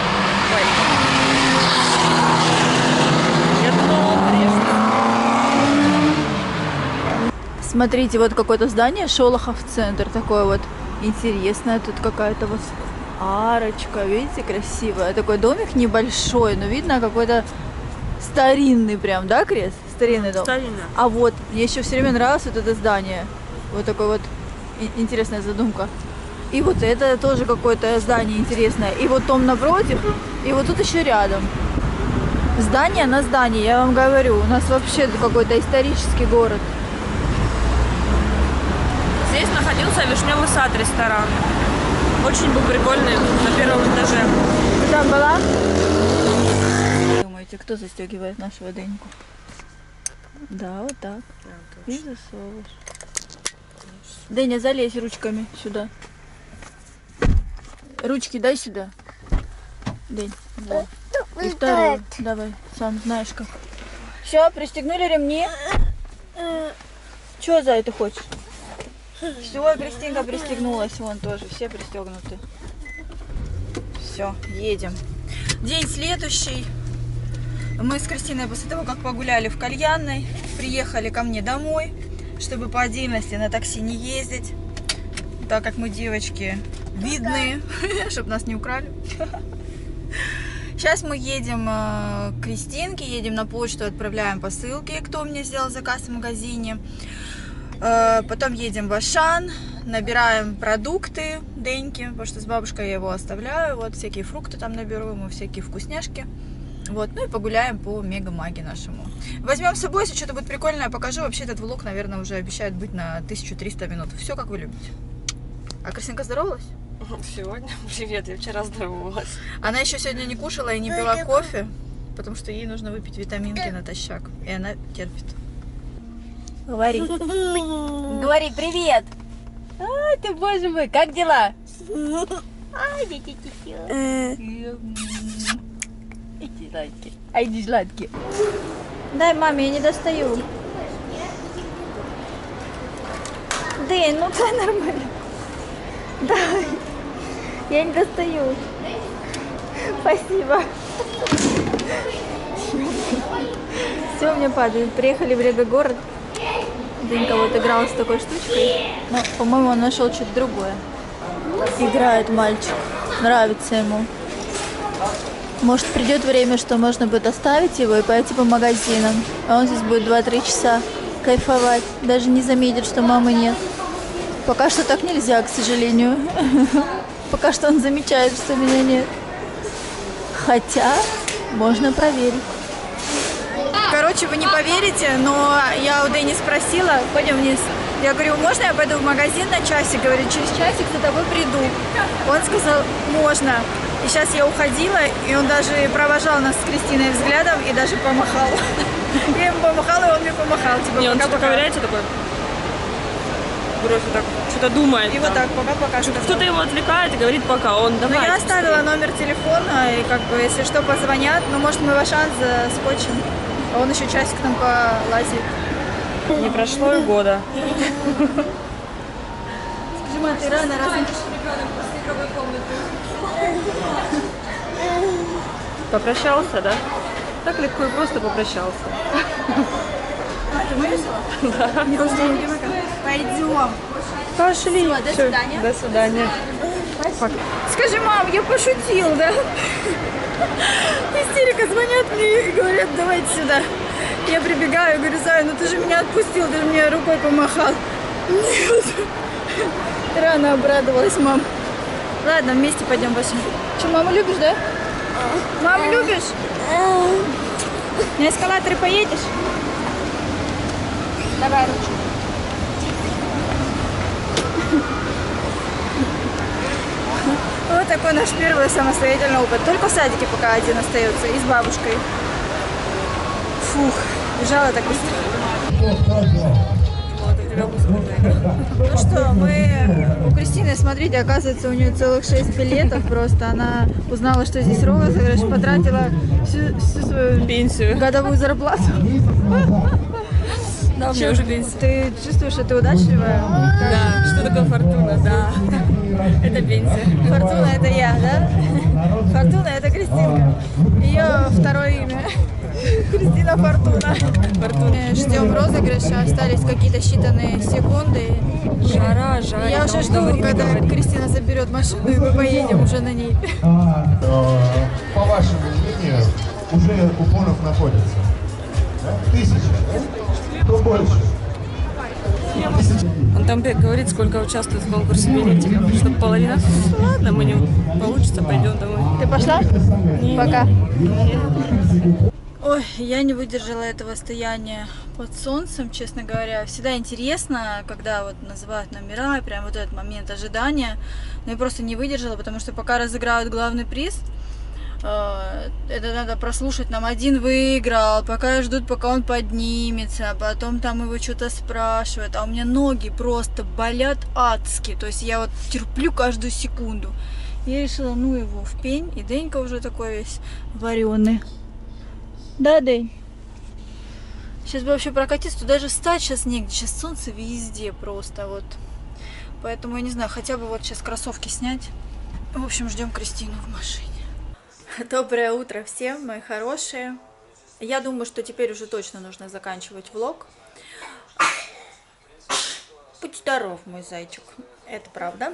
я думала, прежде. Смотрите, вот какое-то здание, Шолохов центр, такое вот интересное. Тут какая-то вот арочка, видите, красивая. Такой домик небольшой, но видно какой-то старинный прям, да, Крес? Старинный дом. Старинно. А вот, мне еще все время нравилось вот это здание. Вот такой вот и- интересная задумка. И вот это тоже какое-то здание интересное. И вот том напротив, и вот тут еще рядом. Здание на здании, я вам говорю. У нас вообще какой-то исторический город. Здесь находился Вишневый сад ресторан. Очень был прикольный на первом этаже. Ты там была? Думаете, кто застегивает нашего Деньку? Да, вот так. И засовываешь. Деня, залезь ручками сюда. Ручки дай сюда. День. Вот. И вторую. Давай, сам знаешь как. Все, пристегнули ремни. Чего за это хочешь? Все, Кристинка пристегнулась, вон тоже, все пристегнуты. Все, едем. День следующий. Мы с Кристиной после того, как погуляли в кальянной, приехали ко мне домой, чтобы по отдельности на такси не ездить, так как мы девочки видные, чтобы нас не украли. Сейчас мы едем к Кристинке, едем на почту, отправляем посылки, кто мне сделал заказ в магазине. Потом едем в Ашан, набираем продукты Деньки, потому что с бабушкой я его оставляю. Вот всякие фрукты там наберу, ему всякие вкусняшки. Вот, ну и погуляем по Мега-Маге нашему. Возьмем с собой, если что-то будет прикольное, покажу. Вообще этот влог, наверное, уже обещает быть на тысячу триста минут. Все, как вы любите. А Кристинка здоровалась? Сегодня? Привет, я вчера здоровалась. Она еще сегодня не кушала и не пила кофе, потому что ей нужно выпить витаминки натощак. И она терпит. Говори. Говори, привет. Ай, ты, боже мой, как дела? Ай, иди сладкий. Ай, иди сладкий. Дай маме, я не достаю. Дэн, ну это нормально. Дай. Я не достаю. Спасибо. Все, у меня падает. Приехали в Рега-город. Денька вот играл с такой штучкой. Но, по-моему, он нашел что-то другое. Играет мальчик. Нравится ему. Может, придет время, что можно будет оставить его и пойти по магазинам. А он здесь будет два-три часа кайфовать. Даже не заметит, что мамы нет. Пока что так нельзя, к сожалению. Пока что он замечает, что меня нет. Хотя, можно проверить. Короче, вы не поверите, но я у Дэни спросила, пойдем вниз. Я говорю, можно я пойду в магазин на часик? Говорю, через часик за тобой приду. Он сказал, можно. И сейчас я уходила, и он даже провожал нас с Кристиной взглядом и даже помахал. Я ему помахала, и он мне помахал. Типа, не, он что-то ковыряется такой. Просто так, что-то думает. И там. Вот так, пока-пока. Кто-то его отвлекает и говорит пока, он давай. Ну, я оставила номер телефона, и как бы, если что, позвонят. Ну, может, мы в Ашан заскочим. А он еще часик там полазит. Не прошло и года. Скажи, мам, ты рано, раз не попрощался, да? Так легко и просто попрощался. А, ты вырезала? Да. Пойдем. Пошли. Все, до свидания. До свидания. Скажи, мам, я пошутил, да? Истерика, звонят мне и говорят, давайте сюда. Я прибегаю, говорю, Зая, ну ты же меня отпустил, ты же мне рукой помахал. Нет. Рано обрадовалась, мам. Ладно, вместе пойдем, Василий. Что, маму любишь, да? Маму любишь? На эскалаторе поедешь? Давай ручку. Вот такой наш первый самостоятельный опыт. Только в садике пока один остается. И с бабушкой. Фух, бежала так быстро. Ну что, мы у Кристины, смотрите, оказывается, у нее целых шесть билетов. Просто она узнала, что здесь розыгрыш, потратила всю, всю свою пенсию, годовую зарплату. Да, у меня уже пенсия. Ты чувствуешь, что ты удачливая? Да, что такое фортуна, да. Это пенсия. Фортуна это я, да? Фортуна это Кристинка. Ее второе имя. Кристина Фортуна. Фортуна. Ждем розыгрыша, остались какие-то считанные секунды. Жара, жара. Я уже жду, когда Кристина заберет машину, и мы поедем уже на ней. По вашему мнению, уже купонов находится? Тысяча, да? Кто больше? Он там говорит, сколько участвует в конкурсе билетиков, чтобы половина. Ладно, мы не получится, пойдем домой. Ты пошла? Пока. Ой, я не выдержала этого стояния под солнцем, честно говоря. Всегда интересно, когда вот называют номера, прям вот этот момент ожидания. Но я просто не выдержала, потому что пока разыграют главный приз, это надо прослушать, нам один выиграл, пока ждут, пока он поднимется, потом там его что-то спрашивают, а у меня ноги просто болят адски, то есть я вот терплю каждую секунду. Я решила, ну его в пень, и Денька уже такой весь вареный. Да, День? Сейчас бы вообще прокатиться, тут даже встать сейчас негде, сейчас солнце везде просто вот. Поэтому я не знаю, хотя бы вот сейчас кроссовки снять. В общем, ждем Кристину в машине. Доброе утро всем, мои хорошие. Я думаю, что теперь уже точно нужно заканчивать влог. Будь здоров, мой зайчик. Это правда.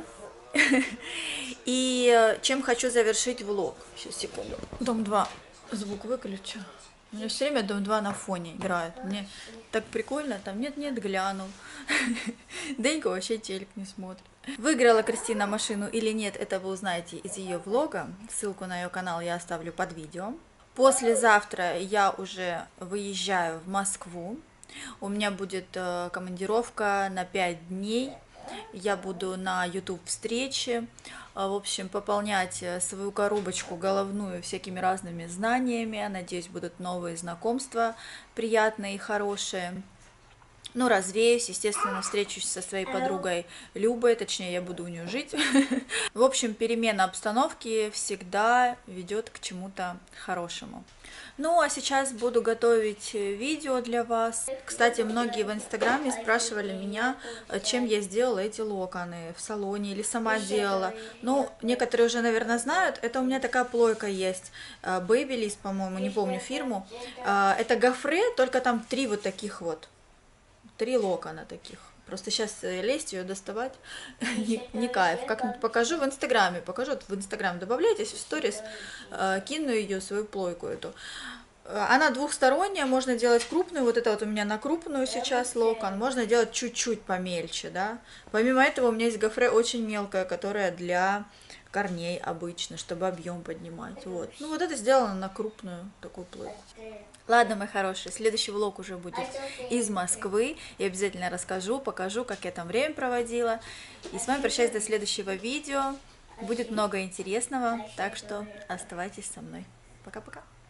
И чем хочу завершить влог. Сейчас, секунду. Дом два. Звук выключу. У меня все время Дом два на фоне играет. Мне так прикольно. Там нет-нет, глянул. Денька вообще телек не смотрит. Выиграла Кристина машину или нет, это вы узнаете из ее влога. Ссылку на ее канал я оставлю под видео. Послезавтра я уже выезжаю в Москву. У меня будет командировка на пять дней. Я буду на YouTube встрече, в общем, пополнять свою коробочку головную всякими разными знаниями. Надеюсь, будут новые знакомства приятные и хорошие. Ну, развеюсь, естественно, встречусь со своей подругой Любой, точнее, я буду у нее жить. В общем, перемена обстановки всегда ведет к чему-то хорошему. Ну, а сейчас буду готовить видео для вас. Кстати, многие в Инстаграме спрашивали меня, чем я сделала эти локоны, в салоне или сама делала. Ну, некоторые уже, наверное, знают, это у меня такая плойка есть, Babyliss, по-моему, не помню фирму. Это гофре, только там три вот таких вот. Три локона таких. Просто сейчас лезть ее доставать не, не кайф. Как-нибудь покажу в Инстаграме. Покажу вот в Инстаграм. Добавляйтесь в сторис. Э, кину ее, свою плойку эту. Она двухсторонняя. Можно делать крупную. Вот это вот у меня на крупную сейчас локон. Можно делать чуть-чуть помельче. Да? Помимо этого у меня есть гофре очень мелкая, которая для корней обычно, чтобы объем поднимать. Вот. Ну вот это сделано на крупную такую плойку. Ладно, мои хорошие, следующий влог уже будет из Москвы. Я обязательно расскажу, покажу, как я там время проводила. И с вами прощаюсь до следующего видео. Будет много интересного, так что оставайтесь со мной. Пока-пока.